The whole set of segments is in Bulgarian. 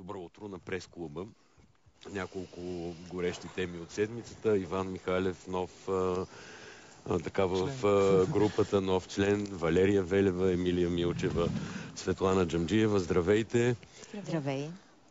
Добро утро на прес-клуба. Няколко горещи теми от седмицата. Иван Михайлев, нов в групата, нов член. Валерия Велева, Емилия Милчева, Светлана Джамджиева. Здравейте! Здравей!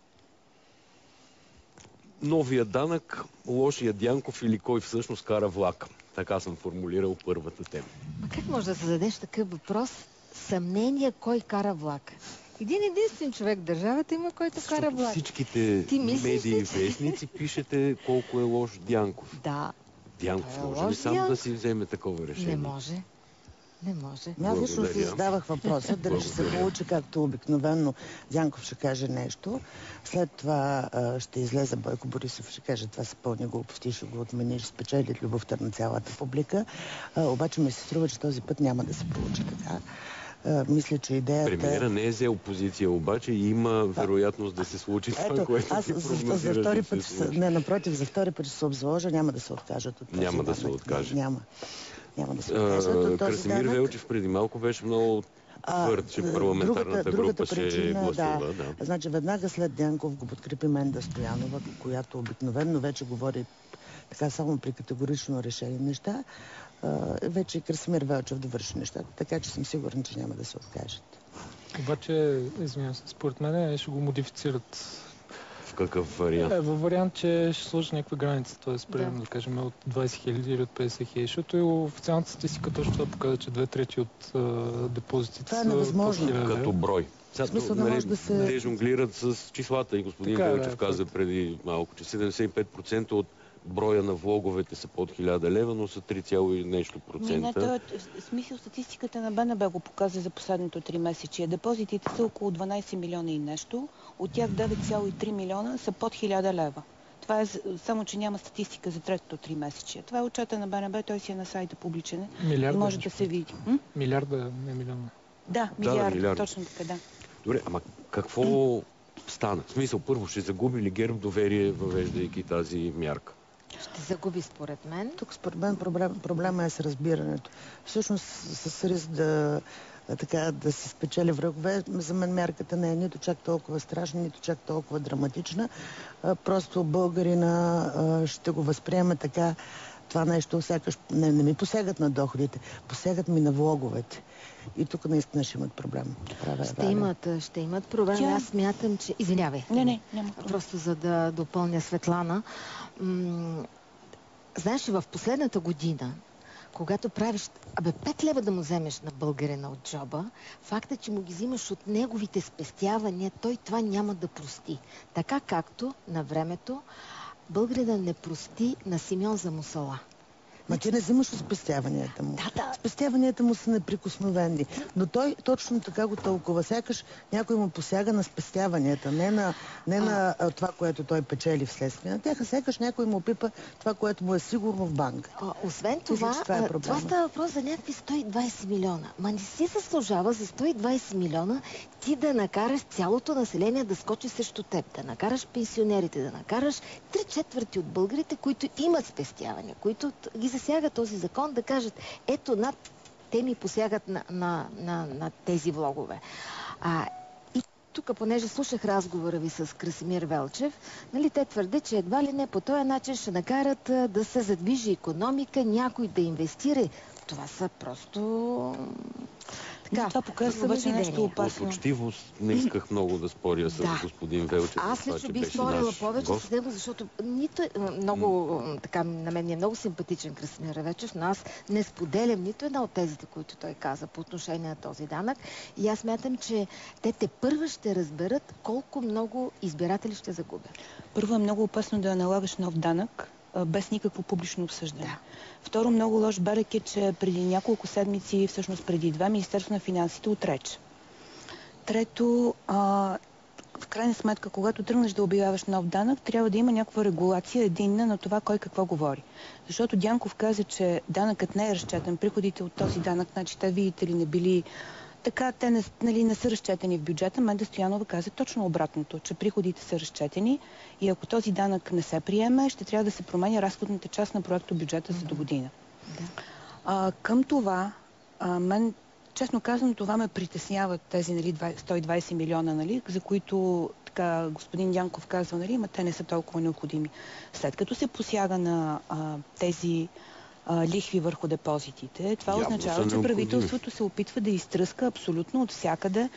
Новия данък, лошия Дянков или кой всъщност кара влака? Така съм формулирал първата тема. Как може да зададеш такъв въпрос? Съмнение кой кара влака? Един единствен човек в държавата има, който кара влак. Всичките медии и вестници пишете колко е лош Дянков. Да. Дянков може ли сам да си вземе такова решение? Не може. Не може. Аз лично си задавах въпроса, дали ще се получи както обикновено. Дянков ще каже нещо, след това ще излезе Бойко Борисов, ще каже това са пълни глупости, ще го отмени, ще спечели любовта на цялата публика. Обаче ми се струва, че този път няма да се получи така. Мисля, че идеята... Премиера не е взел опозиция, обаче има вероятност да се случи това, което ти прогнозираш да се случи. Не, напротив, за втори път ще се обзложа, няма да се откажат от този Няма да се откаже. Няма да се откажат от този Красимир Велчев преди малко беше много твърд, че парламентарната група ще гласува. Да. Значи веднага след Дянков го подкрепи Менда Стоянова, която обикновено вече говори така само при категорично решение неща. Вече Красимир Велчев да върши нещата, така че съм сигурен, че няма да се откажат. Обаче, извинявам се, според мен ще го модифицират. В какъв вариант? Във вариант, че ще сложи някаква граница, т.е. примерно да кажем от 20 000 или от 50 000, защото официалната статистика точно това показва, че 2/3 от депозитите това е невъзможно. Като брой. В смисъл, не може да се... Те жонглират с числата и господин Велчев каза преди малко, че 75% от броя на влоговете са под 1000 лева, но са 3, нещо процента. Смисъл статистиката на БНБ го показва за последното 3 месечия. Депозитите са около 12 милиона и нещо. От тях 9,3 милиона са под 1000 лева. Това е само, че няма статистика за третото 3 месечия. Това е отчета на БНБ, той си е на сайта публичен. Милиарда, може да се види. Милиарда, не милиона. Да, милиарда, точно така, да. Добре, ама какво стана? В смисъл, първо ще загуби ли ГЕРБ доверие, въвеждайки тази мярка? Ще загуби според мен. Тук според мен проблема е с разбирането. Всъщност с риск да се спечели врагове, за мен мярката не е нито чак толкова страшна, нито чак толкова драматична. Просто българина ще го възприеме така, това нещо, сякаш не ми посягат на доходите, посягат ми на влоговете. И тук наистина ще имат проблем. Ще имат проблем. Аз смятам, че... Извинявай. Няма. Просто за да допълня Светлана. Знаеш ли, в последната година, когато правиш 5 лева да му вземеш на българина от джоба, факта, че му ги взимаш от неговите спестявания, той това няма да прости. Така както на времето българина не прости на Симеон за мусала. Ма ти не взимаш от спестяванията му. Да. Спестяванията му са неприкосновени. Но той точно така го тълкува. Сякаш някой му посяга на спестяванията, не на това, което той печели вследствие на тях, сякаш някой му пипа това, което му е сигурно в банка. Освен това, това става въпрос за някакви 120 милиона. Ма не си заслужава за 120 милиона ти да накараш цялото население да скочи срещу теб, да накараш пенсионерите, да накараш 3/4 от българите, които имат спестявания, които ги засяга този закон, да кажат, ето, те ми посягат на тези влогове. И тук, понеже слушах разговора ви с Красимир Велчев, те твърдят, че едва ли не по този начин ще накарат да се задвижи икономика, някой да инвестира. Това са просто... Това показва обаче нещо опасно. От учтивост не исках много да споря с господин Велчев. Аз лично бих спорила повече с него, защото на мен е много симпатичен Красимир Велчев, но аз не споделям нито една от тезите, които той каза по отношение на този данък. И аз смятам, че те първо ще разберат колко много избиратели ще загубят. Първо е много опасно да налагаш нов данък без никакво публично обсъждане. Да. Второ, много лош белег е, че преди няколко седмици, всъщност преди 2, Министерство на финансите отрече. Трето, в крайна сметка, когато тръгнеш да обявяваш нов данък, трябва да има някаква регулация единна на това кой какво говори. Защото Дянков каза, че данъкът не е разчетен, приходите от този данък, значи те, видите ли, не били... Така, те не са разчетени в бюджета. Менда Стоянова каза точно обратното, че приходите са разчетени и ако този данък не се приеме, ще трябва да се променя разходната част на проекто бюджета за до година. Към това, честно казвам, това ме притесняват тези 120 милиона, за които така господин Дянков казва, нали, ама те не са толкова необходими. След като се посяга на тези лихви върху депозитите, това означава, че правителството се опитва да изтръска абсолютно от всякъде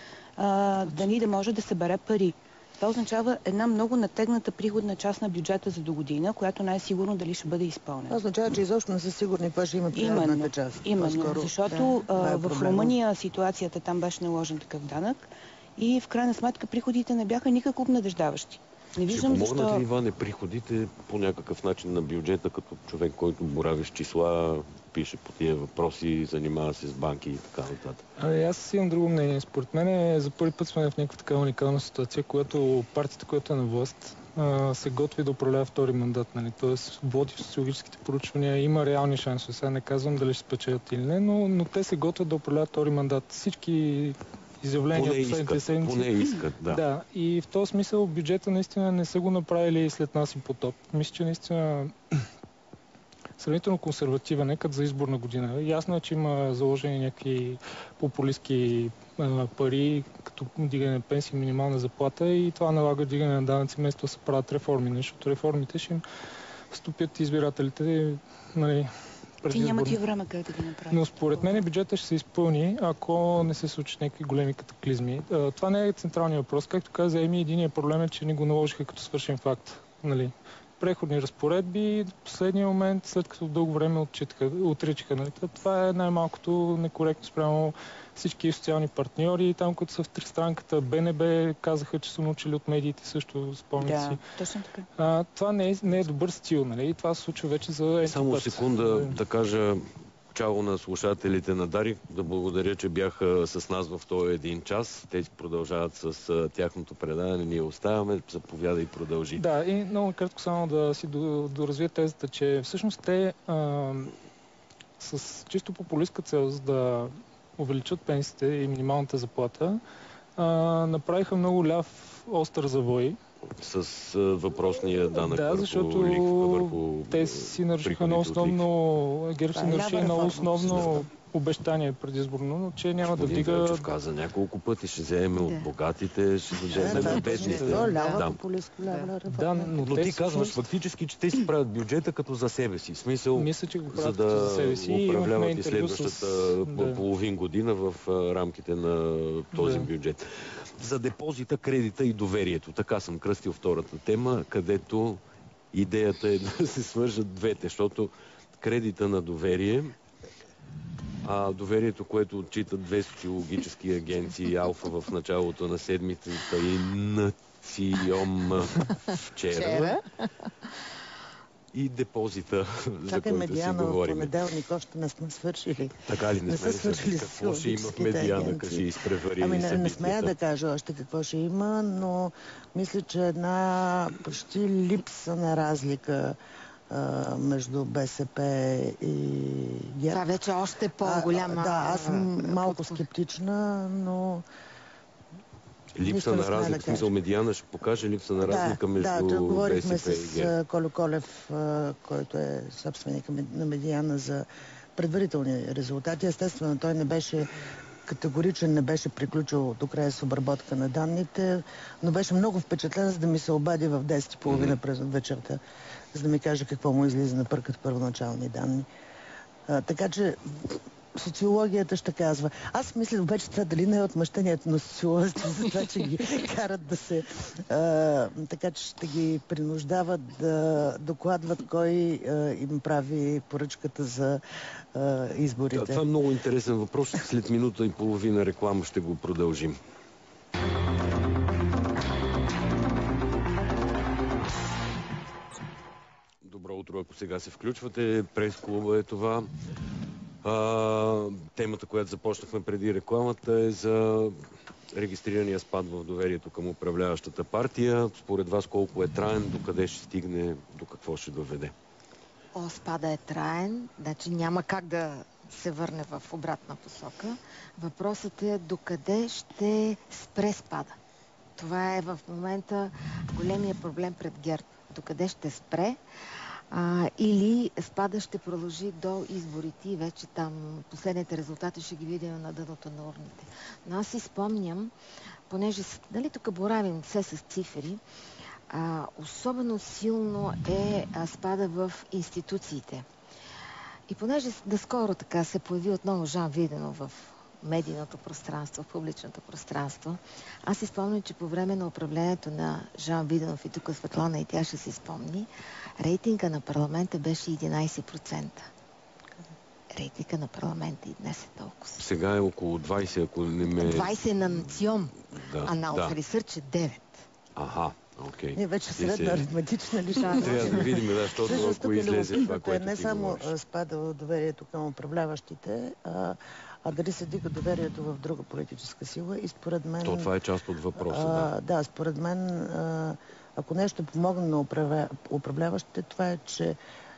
да може да събере пари. Това означава една много натегната приходна част на бюджета за до година, която най-сигурно дали ще бъде изпълнена. Това означава, че изобщо не са сигурни каква ще има приходната част. Именно, защото в Румъния ситуацията там беше наложен такъв данък и в крайна сметка приходите не бяха никак обнадеждаващи. Не виждам защо... Помогнат ли, Иване, приходите по някакъв начин на бюджета, като човек, който борави с числа, пише по тия въпроси, занимава се с банки и така нататък? Аз имам друго мнение. Според мен за първи път сме в някаква такава уникална ситуация, когато партията, която е на власт, се готви да управлява втори мандат. Нали? Тоест води в социологическите проучвания, има реални шансове. Сега не казвам дали ще спечелят или не, но те се готвят да управляват втори мандат. Всички изявления от последните седмици. Поне искат, да. Да, и в този смисъл бюджета наистина не са го направили след нас и потоп. Мисля, че наистина сравнително консервативен, като за изборна година. Ясно е, че има заложени някакви популистки пари, като дигане на пенсии, минимална заплата и това налага дигане на данъци, вместо да се правят реформи. Защото реформите ще им стопят избирателите, нали, Ти нямат и време как да ги направят. Но според мен бюджета ще се изпълни, ако не се случат някакви големи катаклизми. Това не е централният въпрос. Както каза Еми, единият проблем е, че не го наложиха като свършен факт. Нали? Преходни разпоредби, в последния момент, след като дълго време отричаха. Нали? Това е най-малкото некоректно спрямо всички социални партньори. Там, които са в тристранката, БНБ казаха, че са научили от медиите също, спомнят си. Точно така. Това не е добър стил. Нали? Това се случва вече за Само секунда да кажа чао на слушателите на Дарик, да благодаря, че бяха с нас в този един час. Те продължават с тяхното предаване, ние оставяме, заповяда и продължи. Да, и много кратко само да си доразвия тезата, че всъщност те с чисто популистка цел, за да увеличат пенсиите и минималната заплата, направиха много ляв остър завой. С въпросния данък защото върху те си нарушиха едно основно, ГЕРБ си наруши едно основно обещание предизборно, че няма да вдига... Велчев каза няколко пъти, ще вземем от богатите, ще вземем от бедните. Но ти казваш фактически, че те си правят бюджета като за себе си. В смисъл, мисля, че го правят за да за себе си, управляват и следващата половин година в рамките на този бюджет. За депозита, кредита и доверието. Така съм кръстил втората тема, където идеята е да се свържат двете, защото кредита на доверие, доверието, което отчитат две социологически агенции, Алфа в началото на седмицата и НЦИОМ вчера, и депозита, за който си говорим. В понеделник още не сме свършили. Така ли не сме свършили? Какво ще има в Медиана? Кажи, изпревари събитията. Не смея да кажа още какво ще има, но мисля, че една почти липса на разлика между БСП и ГЕРБ. Това вече още по-голяма... Да, аз съм малко скептична, но... Липса на разлика, в смисъл Медиана ще покаже липса на разлика между БСП и ГЕРБ. Да, говорихме с Колю Колев, който е собственик на Медиана, за предварителни резултати. Естествено, той не беше категоричен, не беше приключил до края с обработка на данните, но беше много впечатлен, за да ми се обади в 10:30 през вечерта, за да ми каже какво му излиза на пръкът първоначални данни. Така че социологията ще казва. Аз мисля обаче това дали не е отмъщението на социолозите за това, че ги карат да се... така че ще ги принуждават да докладват кой им прави поръчката за изборите. Това е много интересен въпрос. След минута и половина реклама ще го продължим. Добро утро, ако сега се включвате. Прес-клуба е това. Темата, която започнахме преди рекламата, е за регистрирания спад в доверието към управляващата партия. Според вас колко е траен, докъде ще стигне, до какво ще доведе? Спада е траен, значи няма как да се върне в обратна посока. Въпросът е докъде ще спре спада. Това е в момента големия проблем пред ГЕРБ. Докъде ще спре? Или спада ще продължи до изборите и вече там последните резултати ще ги видим на дъното на урните. Но аз си спомням понеже нали, тук боравим все с цифри, особено силно спада в институциите. И понеже наскоро така се появи отново Жан Виденов в медийното пространство, в публичното пространство, аз си спомням, че по време на управлението на Жан Виденов, и тук Светлана и тя ще си спомни, рейтинга на парламента беше 11%. Рейтинга на парламента и днес е толкова. Сега е около 20, ако не ме... 20 на национ, а на да. Research е 9. Аха, окей. Ние вече средна аритметична лишава. Трябва да видим, защото ако излезе това, което не ти само говориш. спада доверието към управляващите, а дали се дига доверието в друга политическа сила и според мен... Това е част от въпроса, да, според мен, ако нещо помогне на управляващите, това е, че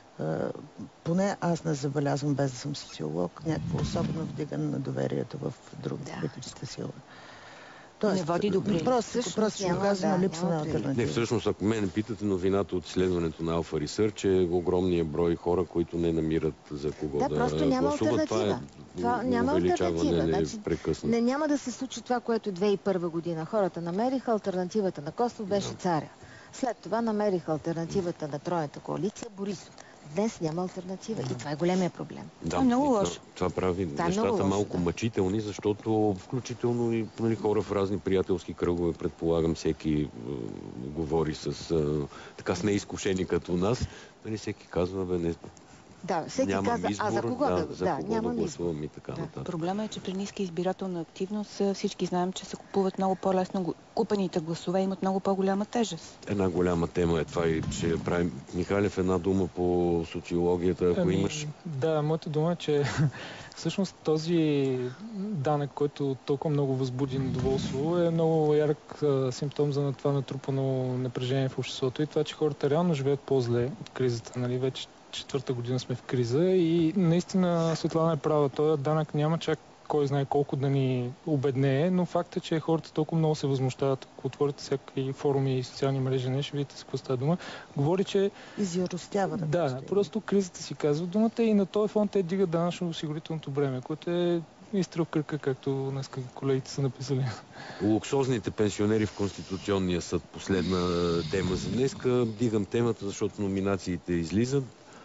поне аз не забелязвам, без да съм социолог, някакво особено вдигане на доверието в друга политическа сила. Тоест, не води до прием. Просто ще казвам липса на алтернатива. Не, всъщност, ако мене питате, новината от изследването на Alpha Research е огромния брой хора, които не намират за кого да просто няма гласуват. альтернатива. Това няма увеличаване альтернатива. непрекъснато. Няма да се случи това, което 2001 година. Хората намериха альтернативата на Костов, беше царя. След това намериха альтернативата на тройната коалиция Борисов. Днес няма алтернатива и това е големия проблем. Да, е много лошо. Това прави нещата малко мъчителни, защото включително и хора в разни приятелски кръгове, предполагам, всеки говори с неизкушени като нас. Всеки казва, всеки казва, избор, за кого да гласувам и така нататък. Проблема е, че при ниска избирателна активност всички знаем, че се купуват много по-лесно. Купените гласове имат много по-голяма тежест. Една голяма тема е това и ще правим. Михайлев, една дума по социологията, ако имаш. Да, моята дума е, че всъщност този данък, който толкова много възбуди недоволство, е много ярък симптом за това натрупано напрежение в обществото и това, че хората реално живеят по-зле от кризата. Нали? Вече четвърта година сме в криза и наистина Светлана е права. Този данък няма чак кой знае колко да ни обеднее, но факт е, че хората толкова много се възмущават. Ако отворите всякакви форуми и социални мрежи, не ще видите с какво става дума. Говори, че... Изяростяване. Да, просто кризата си казва думата и на този фон те дигат данъчно-осигурителното бреме, което е изстрел кръка, както днес колегите са написали. Луксозните пенсионери в Конституционния съд. Последна тема за днеска. Дигам темата, защото номинациите излизат.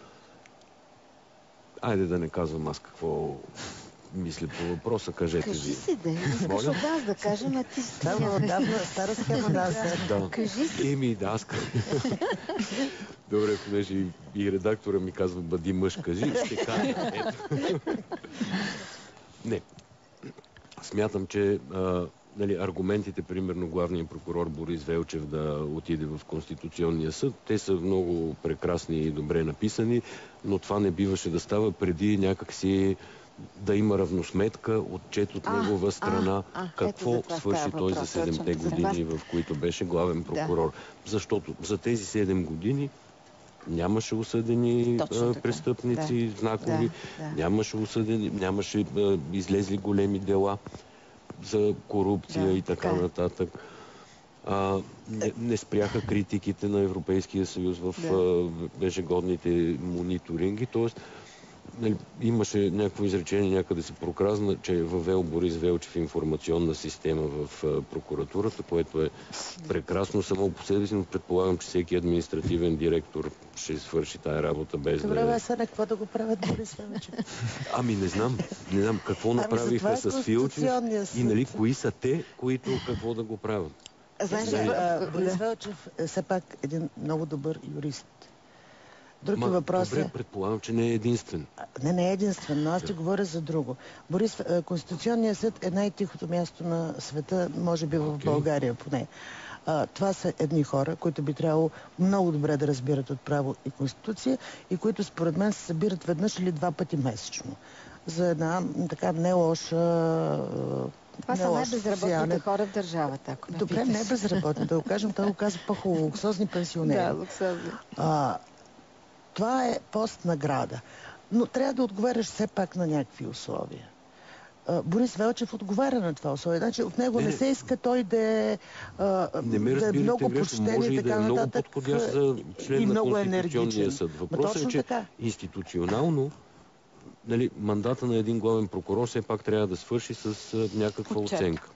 Айде да не казвам аз какво мисля по въпроса, кажете ви. Кажи си, да искаш от нас да кажем, а ти си. Стара схема, да. Кажи си. Аз. Добре, понеже и редактора ми казва, бъди мъж, кажи, ще кажа. Не. Смятам, че аргументите, примерно главният прокурор Борис Велчев да отиде в Конституционния съд, те са много прекрасни и добре написани, но това не биваше да става преди някакси да има равносметка, отчет от негова страна, какво свърши той за 7-те години, в които беше главен прокурор. Защото за тези 7 години нямаше осъдени престъпници, знакови, нямаше осъдени, нямаше излезли големи дела за корупция и така нататък. Не спряха критиките на Европейския съюз в ежегодните мониторинги, т.е. имаше някакво изречение, някъде се прокразна, че е въвел Борис Велчев информационна система в прокуратурата, което е прекрасно само по себе си, но предполагам, че всеки административен директор ще свърши тая работа без да... Добре, сега какво да го правят Борис Велчев? Не знам какво направиха с Филчев и кои са те, които какво да го правят. Борис Велчев е все пак един много добър юрист. Други въпрос добре, предполагам, че не е единствен. Не е единствен, но аз ти говоря за друго. Конституционният съд е най-тихото място на света, може би в България поне. Това са едни хора, които би трябвало много добре да разбират от право и конституция и които според мен се събират веднъж или 2 пъти месечно. За една така не лоша... Това са най-безработните хора в държавата. Добре, не безработни, да го кажем, той го казва по-хубаво. Луксозни пенсионери. Да, луксозни. Това е пост-награда. Но трябва да отговаряш все пак на някакви условия. Борис Велчев отговаря на това условие. Значи от него не се иска той да е много почтен и така нататък. Много подходящ за член на Конституционния съд. Въпросът е, че институционално мандата на един главен прокурор все пак трябва да свърши с някаква оценка.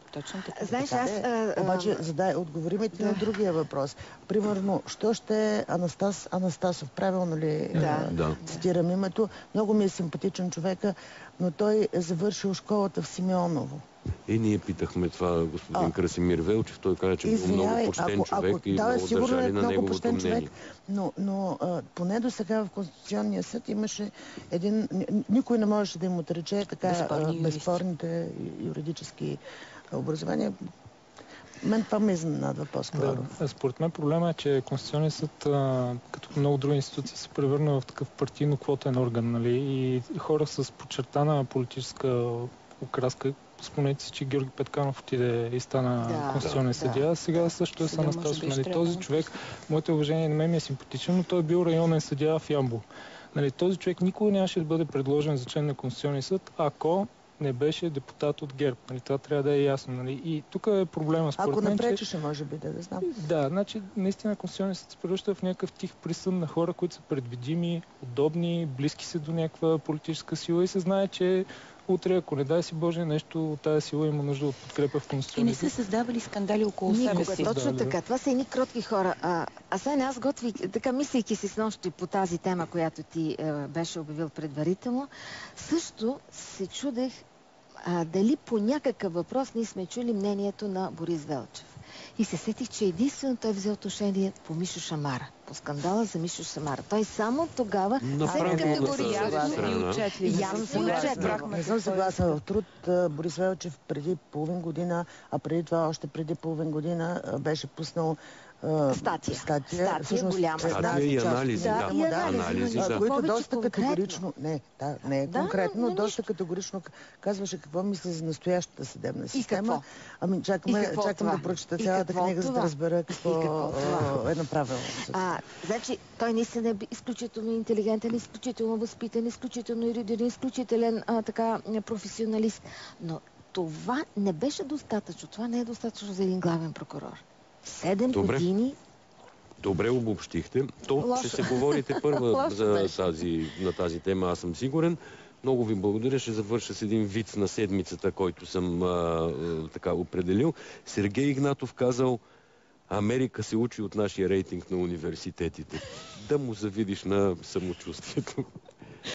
Точно така. Знаеш, Обаче, отговори ми ти на другия въпрос. Примерно, що ще е Анастас Анастасов? Правилно ли цитирам името? Много ми е симпатичен човека, но той е завършил школата в Симеоново. Ние питахме това господин Красимир Велчев. Той каза, че бил много почтен човек и много държали на неговото мнение. Но поне до сега в Конституционния съд имаше никой не можеше да им отрече така безспорните юридически образования. Мен това ме изненадва по-скоро. Да, според мен проблема е, че Конституционният съд, като много други институции, се превърна в такъв партийно-квотен орган, нали? И хора с подчертана политическа окраска. Спомнете си, че Георги Петканов отиде и стана конституционен съдия. Сега също е с Анастасов. Нали? Този човек, моето уважение на мен е симпатичен, но той е бил районен съдия в Ямбол. Нали? Този човек никога нямаше да бъде предложен за член на Конституционния съд, ако не беше депутат от ГЕРБ. Нали? Това трябва да е ясно. Нали? И тук е проблема според мен, ако напречеше, може би да знам. Да, значи наистина Конституционният съд се превръща в някакъв тих присъд на хора, които са предвидими, удобни, близки се до някаква политическа сила и се знае, че утре, ако не дай си Боже, нещо от тази сила има нужда от подкрепа в Конституционния съд. И не са създавали скандали около себе си. Точно така. Това са едни кротки хора. Сега аз така мислейки си снощи по тази тема, която ти беше обявил предварително, също се чудех дали по някакъв въпрос ние сме чули мнението на Борис Велчев. И се сетих, че единствено той взе отношение по Мишо Шамара. По скандала за Мишо Шамара. Той само тогава се категоризира. Не съм съгласна. В труд Борис Велчев преди половин година, а преди това още преди половин година беше пуснал статия голяма. Статия и анализи. Които доста категорично, не е конкретно, но доста категорично казваше какво мисля за настоящата съдебна система. Ами чакам да прочета цялата книга, за да разбера какво е направено. Значи, той наистина е изключително интелигентен, изключително възпитан, изключително ерудиран, изключителен професионалист. Но това не беше достатъчно. Това не е достатъчно за един главен прокурор. 7 години... Добре обобщихте. Ще се говорите първа на тази тема, аз съм сигурен. Много ви благодаря. Ще завърша с един виц на седмицата, който съм определил. Сергей Игнатов казал: Америка се учи от нашия рейтинг на университетите. Да му завидиш на самочувствието.